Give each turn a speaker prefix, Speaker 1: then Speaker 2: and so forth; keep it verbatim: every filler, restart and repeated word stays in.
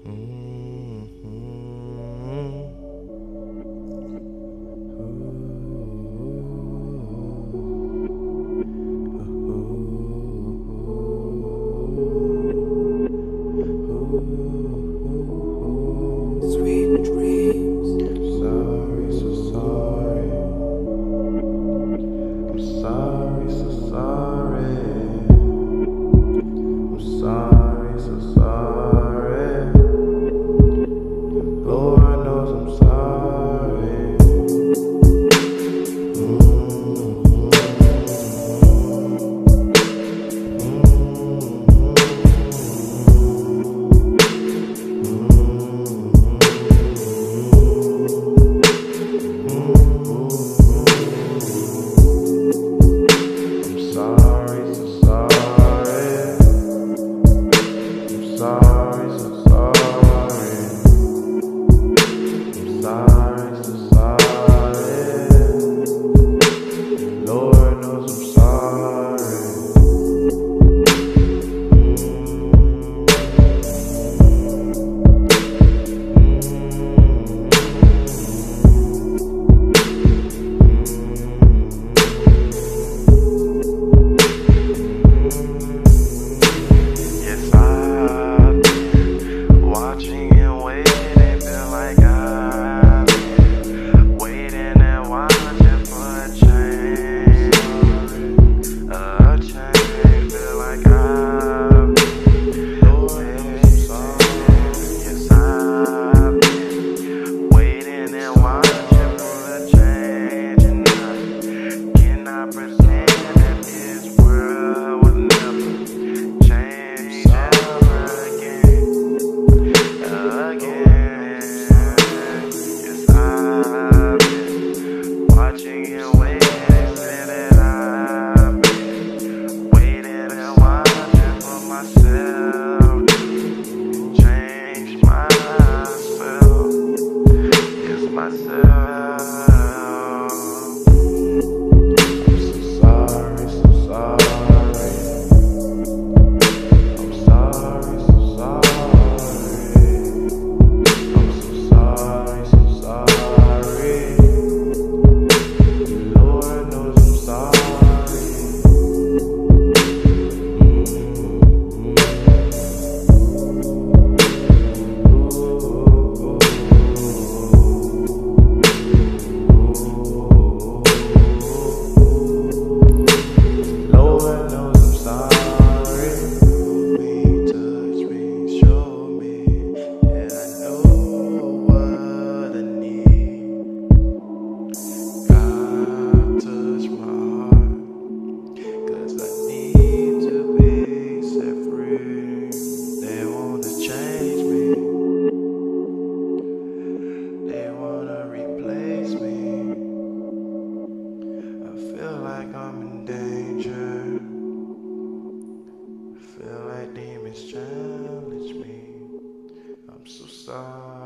Speaker 1: Sweet dreams.
Speaker 2: Sorry, so sorry. I'm sorry, so sorry. I'm sorry, so sorry. Lord knows I'm sorry. Sorry, so sorry. I'm sorry, so sorry. I'm sorry, so sorry. Lord knows I'm sorry. Yes, I've been watching and waiting, feel like I've been waiting and watching for a change, a change, feel like I've been waiting. Yes, I've been waiting and watching for a change, and I cannot pretend that this world will never change ever again, again. Yes, I've been watching and waiting, say that I've been waiting and watching for myself to change myself, yes, myself. I'm so sorry, so sorry. I'm sorry, so sorry. I'm so sorry, so sorry. Lord knows I'm sorry. Lord knows I'm sorry. Me, touch me, show me that I know what I need. God, touch my heart, 'cause I need to be set free. They wanna change me, they wanna replace me. I feel like I'm in danger, I feel like demons challenge me. I'm so sorry.